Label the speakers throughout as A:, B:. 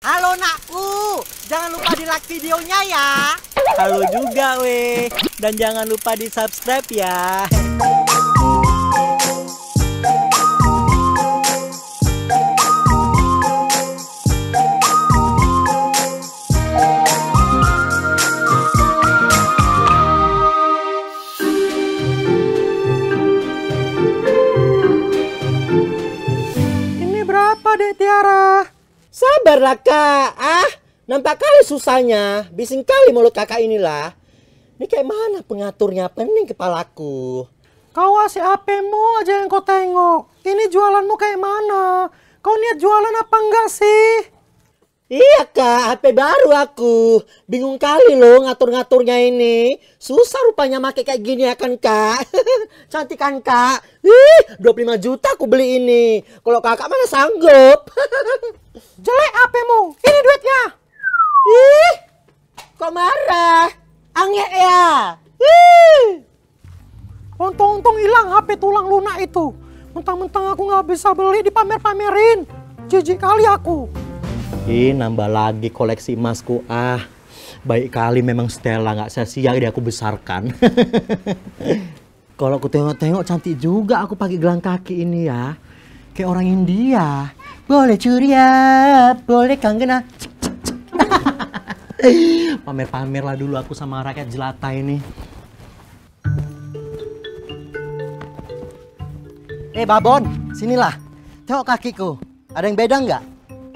A: Halo nakku, jangan lupa di like videonya ya.
B: Halo juga weh, dan jangan lupa di subscribe ya.
C: Ini berapa Dek Tiara?
D: Sabarlah kak, nampak kali susahnya, bising kali mulut kakak inilah. Ini kayak mana pengaturnya, pening kepalaku.
C: Kau asik HP-mu aja yang kau tengok. Ini jualanmu kayak mana? Kau niat jualan apa enggak sih?
D: Iya kak, HP baru aku. Bingung kali loh ngatur-ngaturnya ini. Susah rupanya make kayak gini ya kan kak. Cantik kan kak? 25 juta aku beli ini. Kalau kakak mana sanggup.
C: Jelek HP-mu, ini duitnya.
D: Ih, kok marah? Angek ya?
C: Untung-untung hilang HP tulang lunak itu. Mentang-mentang aku nggak bisa beli dipamer-pamerin. Jijik kali aku.
D: Nambah lagi koleksi emasku. Baik kali memang Stella, nggak sia-sia dia aku besarkan. Kalau aku tengok-tengok cantik juga aku pakai gelang kaki ini ya. Kayak orang India. Boleh curiap, boleh kangen. Pamer-pamer lah dulu aku sama rakyat jelata ini. Babon, sinilah. Tengok kakiku. Ada yang beda nggak?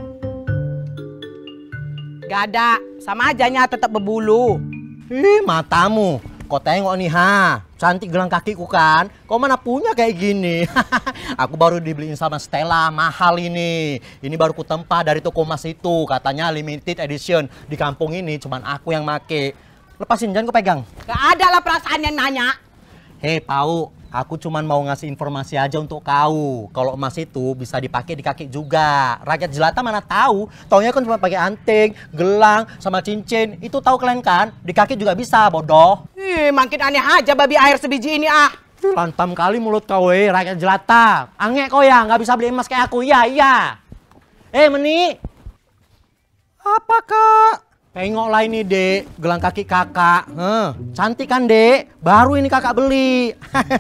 E: Gak ada, sama aja nya tetap berbulu.
D: Matamu. Kau tengok nih cantik gelang kakiku kan? Kau mana punya kayak gini? Aku baru dibeliin sama Stella, mahal ini. Ini baru kutempa dari toko emas itu, katanya limited edition. Di kampung ini cuman aku yang make. Lepasin, jangan kau pegang.
E: Gak ada lah perasaan yang nanya.
D: Pau, aku cuman mau ngasih informasi aja untuk kau. Kalau emas itu bisa dipakai di kaki juga. Rakyat jelata mana tahu? Taunya kan cuma pakai anting, gelang, sama cincin. Itu tahu kalian kan? Di kaki juga bisa, bodoh.
E: Makin aneh aja babi air sebiji ini
D: Pantam kali mulut kau, rakyat jelata. Angek kau ya, nggak bisa beli emas kayak aku. Iya. Meni.
C: Apa kak?
D: Tengoklah ini dek, gelang kaki kakak. Cantik kan dek? Baru ini kakak beli.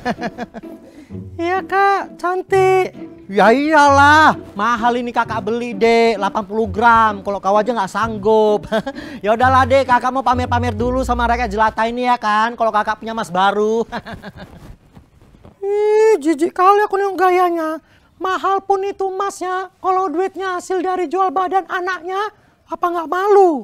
C: Iya kak, cantik.
D: Ya iyalah, mahal ini kakak beli dek, 80 gram. Kalau kau aja nggak sanggup. Ya udahlah dek, kakak mau pamer-pamer dulu sama rakyat jelata ini ya kan. Kalau kakak punya emas baru.
C: Jijik kali aku nih gayanya. Mahal pun itu emasnya, kalau duitnya hasil dari jual badan anaknya, apa nggak malu?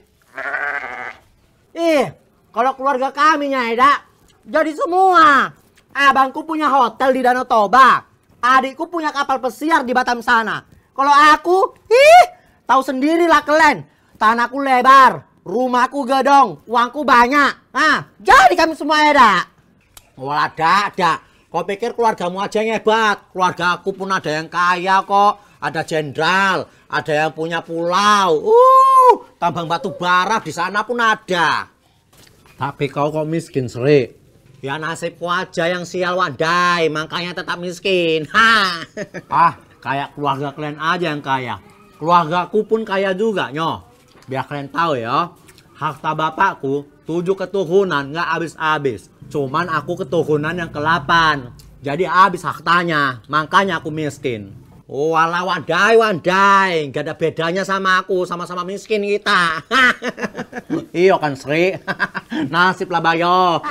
D: Kalau keluarga kami Eda, jadi semua. Abangku punya hotel di Danau Toba. Adikku punya kapal pesiar di Batam sana. Kalau aku, tahu sendirilah kalian. Tanahku lebar, rumahku gedong, uangku banyak. Jadi kami semua Eda. Walah ada. Kau pikir keluargamu aja yang hebat? Keluarga aku pun ada yang kaya kok. Ada jenderal, ada yang punya pulau. Tambang batu bara di sana pun ada. Tapi kau kok miskin, Sri? Ya nasibku aja yang sial wadai, makanya tetap miskin. Kayak keluarga kalian aja yang kaya. Keluargaku pun kaya juga, nyoh. Biar kalian tahu ya, harta bapakku 7 keturunan nggak habis-habis. Cuman aku keturunan yang ke-8. Jadi habis hartanya, makanya aku miskin. Walah wadai, gak ada bedanya sama aku, sama-sama miskin kita. Iya kan Sri, nasib lah Bayo.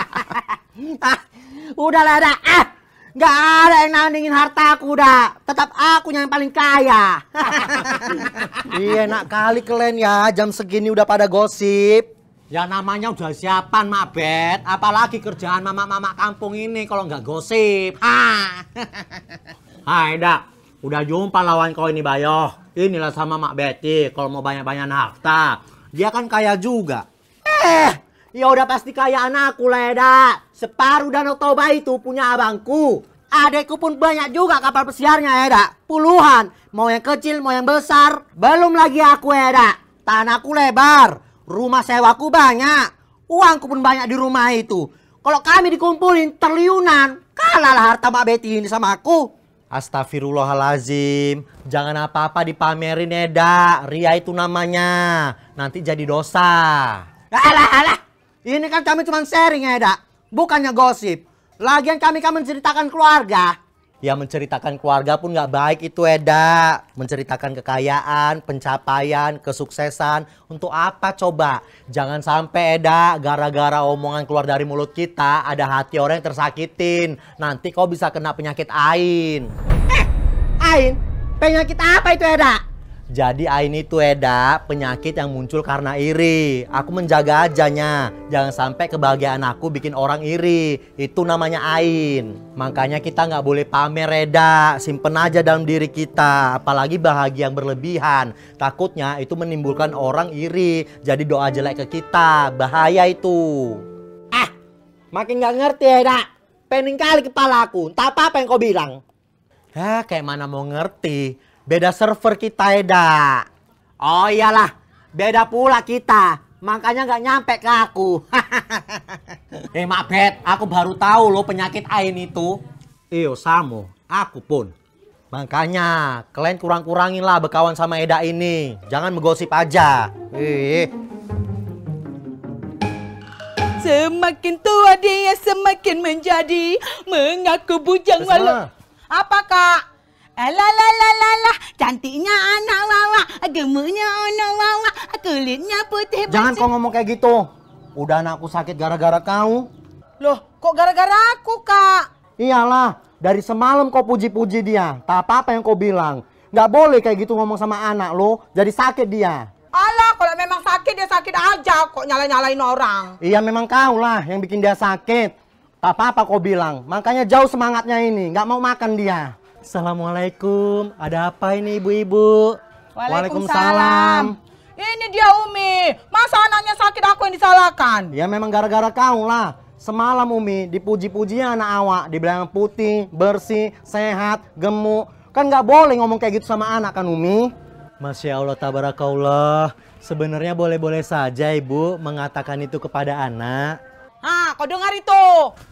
D: Udahlah dah, gak ada yang nandingin hartaku dah. Tetap aku yang paling kaya. Iya enak kali kalian ya, jam segini udah pada gosip. Ya namanya udah siapan Mak Bet, apalagi kerjaan mama-mama kampung ini kalau nggak gosip. Hai dah. Udah jumpa lawan kau ini Bayo. Inilah sama Mak Betty kalau mau banyak-banyak harta. Dia kan kaya juga. Ya udah pasti kaya anakku lah Eda. Separuh Danau Toba itu punya abangku. Adekku pun banyak juga kapal pesiarnya Eda. Puluhan. Mau yang kecil, mau yang besar. Belum lagi aku Eda. Tanahku lebar. Rumah sewaku banyak. Uangku pun banyak di rumah itu. Kalau kami dikumpulin triliunan, kalahlah harta Mak Betty ini sama aku. Astagfirullahalazim. Jangan apa-apa dipamerin Eda. Ria itu namanya. Nanti jadi dosa. Alah. Ini kan kami cuma sharing Eda. Bukannya gosip. Lagian kami kan menceritakan keluarga. Ya menceritakan keluarga pun nggak baik itu Eda. Menceritakan kekayaan, pencapaian, kesuksesan. Untuk apa coba? Jangan sampai Eda gara-gara omongan keluar dari mulut kita ada hati orang yang tersakitin. Nanti kau bisa kena penyakit ain. Ain? Penyakit apa itu Eda? Jadi ain itu Eda penyakit yang muncul karena iri. Aku menjaga ajanya. Jangan sampai kebahagiaan aku bikin orang iri. Itu namanya ain. Makanya kita nggak boleh pamer Eda. Simpen aja dalam diri kita. Apalagi bahagia yang berlebihan. Takutnya itu menimbulkan orang iri. Jadi doa jelek ke kita. Bahaya itu. Makin nggak ngerti Eda. Pening kali kepala aku. Entah apa yang kau bilang. Kayak mana mau ngerti. Beda server kita Eda. Oh iyalah, beda pula kita. Makanya nggak nyampe ke aku. Mak Bet, aku baru tahu loh penyakit ain itu. Iyo Samo, aku pun. Makanya kalian kurang-kurangin lah berkawan sama Eda ini. Jangan menggosip aja.
E: Semakin tua dia semakin menjadi mengaku bujang walau. Apa Kak? Alah, cantiknya anak Wawa, gemuknya anak Wawa, kulitnya putih.
D: Jangan kau ngomong kayak gitu. Udah anakku sakit gara-gara kau.
E: Loh, kok gara-gara aku, Kak?
D: Iyalah, dari semalam kau puji-puji dia. Tak apa-apa yang kau bilang. Nggak boleh kayak gitu ngomong sama anak lo, jadi sakit dia.
E: Alah, kalau memang sakit dia sakit aja, kok nyalain orang.
D: Iya memang kau lah yang bikin dia sakit. Tak apa-apa kau bilang, makanya jauh semangatnya ini, nggak mau makan dia. Assalamualaikum, ada apa ini ibu-ibu?
E: Waalaikumsalam. Ini dia Umi, masa anaknya sakit aku yang disalahkan?
D: Ya memang gara-gara kau lah. Semalam Umi dipuji-puji anak awak, dibilang putih, bersih, sehat, gemuk. Kan nggak boleh ngomong kayak gitu sama anak kan Umi? Masya Allah tabarakallah. Sebenarnya boleh-boleh saja ibu mengatakan itu kepada anak.
E: Kau dengar itu?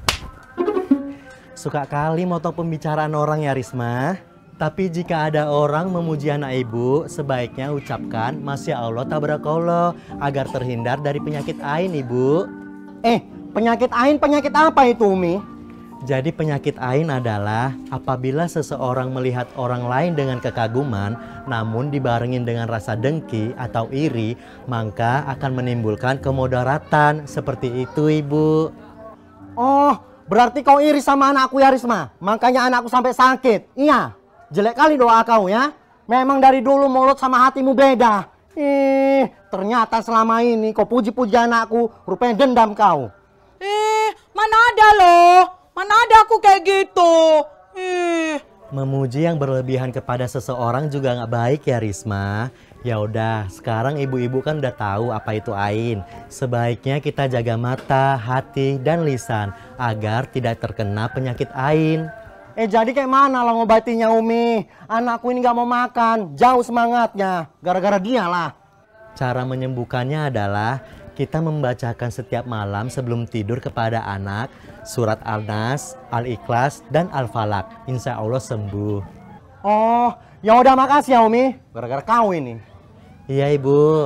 D: Suka kali motong pembicaraan orang ya Risma. Tapi jika ada orang memuji anak ibu, sebaiknya ucapkan Masya Allah tabarakallah agar terhindar dari penyakit ain ibu. Penyakit ain penyakit apa itu Umi? Jadi penyakit ain adalah apabila seseorang melihat orang lain dengan kekaguman namun dibarengin dengan rasa dengki atau iri, maka akan menimbulkan kemudaratan. Seperti itu ibu. Oh, berarti kau iri sama anakku ya Risma? Makanya anakku sampai sakit. Iya, jelek kali doa kau ya. Memang dari dulu mulut sama hatimu beda. Ternyata selama ini kau puji-puji anakku, rupanya dendam kau.
E: Mana ada loh. Mana ada aku kayak gitu.
D: Memuji yang berlebihan kepada seseorang juga nggak baik ya Risma. Ya udah, sekarang ibu-ibu kan udah tahu apa itu ain. Sebaiknya kita jaga mata, hati, dan lisan agar tidak terkena penyakit ain. Jadi kayak mana lah ngobatinya Umi? Anakku ini nggak mau makan, jauh semangatnya. Gara-gara dia lah. Cara menyembuhkannya adalah kita membacakan setiap malam sebelum tidur kepada anak surat Al-Nas, Al-Ikhlas, dan Al-Falaq. Insya Allah sembuh. Oh, ya udah makasih ya Umi. Gara-gara kau ini. Iya ibu.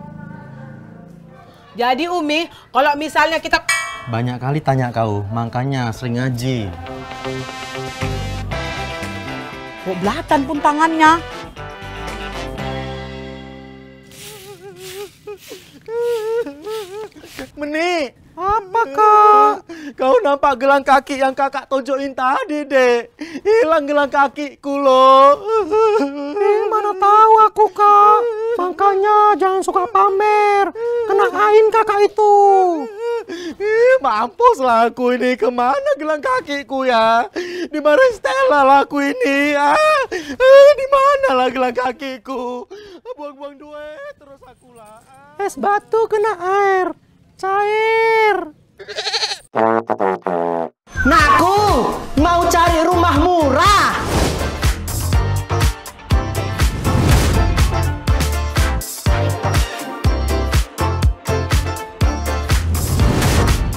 E: Jadi Umi, kalau misalnya kita...
D: Banyak kali tanya kau, makanya sering ngaji.
E: Kok belatan pun tangannya.
D: Meni,
C: Apa Kak?
D: kau nampak gelang kaki yang kakak tunjukin tadi dek. Hilang gelang kakiku loh.
C: Mana tahu aku Kak. Makanya jangan suka pamer. Kena ain kakak itu.
D: Mampus lah aku ini. Kemana gelang kakiku ya? Di mana Stella lah aku ini? Di mana lah gelang kakiku? Buang-buang duit terus aku lah.
C: Es batu kena air. Cair.
D: Nakku, mau cari rumah murah.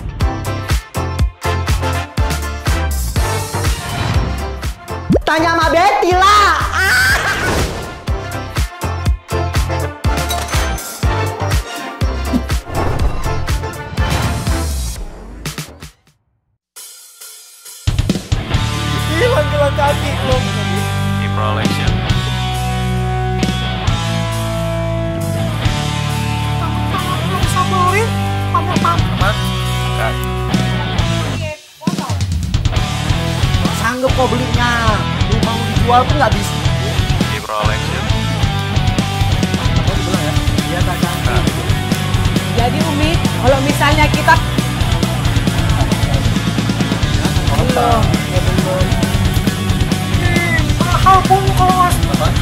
D: Tanya sama kau belinya. Lu mau dijual pun nggak bisa. Apa dibilang ya? Dia tak cantik.
E: Jadi Umi, kalau misalnya kita
D: Belum.
C: Mahal pun kalau mas.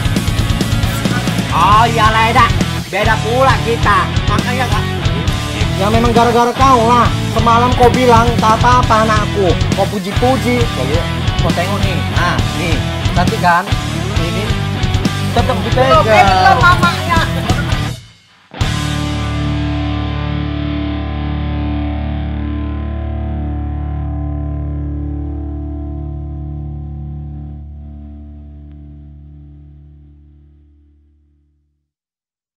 D: Oh iyalah Eda, beda pula kita. Makanya kak. Ya memang gara-gara kau lah. Semalam kau bilang tak apa-apa anakku. Kau puji-puji. Kau tengok nih. Nah, nih. Cantik kan? Ini. Tetap dipegang.
E: belum mama